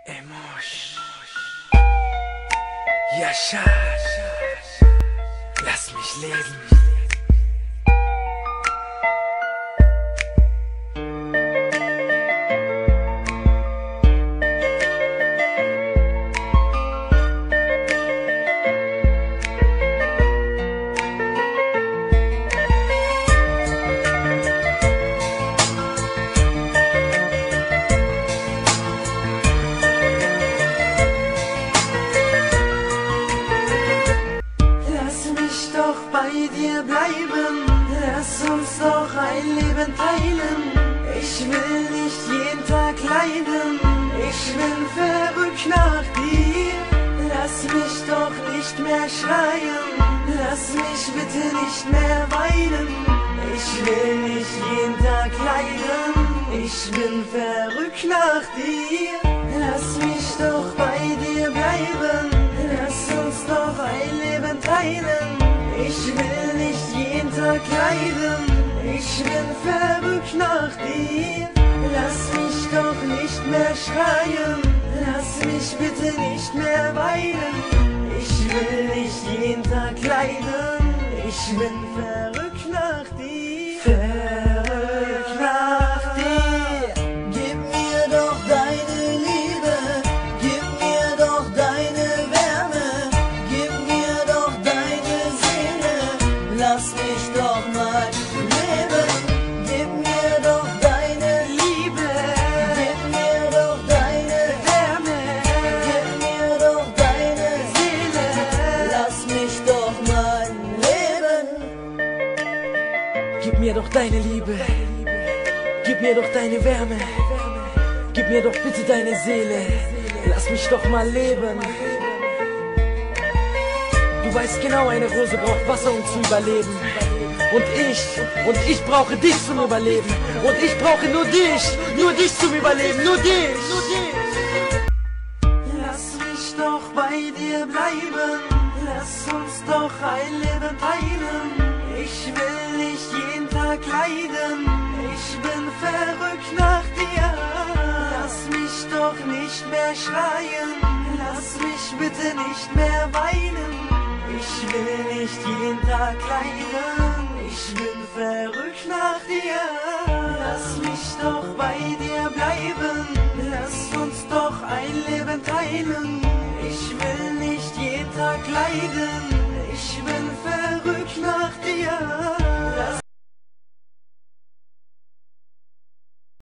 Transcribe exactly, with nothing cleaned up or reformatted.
Emosh. Yasha. Lass mich leben. Bei dir bleiben, lass uns doch ein Leben teilen. Ich will nicht jeden Tag leiden, ich bin verrückt nach dir. Lass mich doch nicht mehr schreien, lass mich bitte nicht mehr weinen. Ich will nicht jeden Tag leiden, ich bin verrückt nach dir. Lass mich doch bei dir bleiben, lass uns doch ein Leben teilen. Ich will nicht jeden Tag leiden, ich bin verrückt nach dir. Lass mich doch nicht mehr schreien, lass mich bitte nicht mehr weinen. Ich will nicht jeden Tag leiden, ich bin verrückt nach dir. Verrückt nach dir. Gib mir doch deine Liebe, gib mir doch deine Wärme, gib mir doch deine Seele. Lass mich doch mal leben, gib mir doch deine Liebe, gib mir doch deine Wärme, gib mir doch deine Seele. Lass mich doch mal leben. Gib mir doch deine Liebe, gib mir doch deine Wärme, gib mir doch bitte deine Seele. Lass mich doch mal leben. Du weißt genau, eine Rose braucht Wasser, um zu überleben. Und ich, und ich brauche dich zum Überleben. Und ich brauche nur dich, nur dich zum Überleben, nur dich. Lass mich doch bei dir bleiben, lass uns doch ein Leben teilen. Ich will nicht jeden Tag leiden, ich bin verrückt nach dir. Lass mich doch nicht mehr schreien, lass mich bitte nicht mehr weinen. Ich will nicht jeden Tag leiden, ich bin verrückt nach dir. Lass mich doch bei dir bleiben, lass uns doch ein Leben teilen. Ich will nicht jeden Tag leiden, ich bin verrückt nach dir.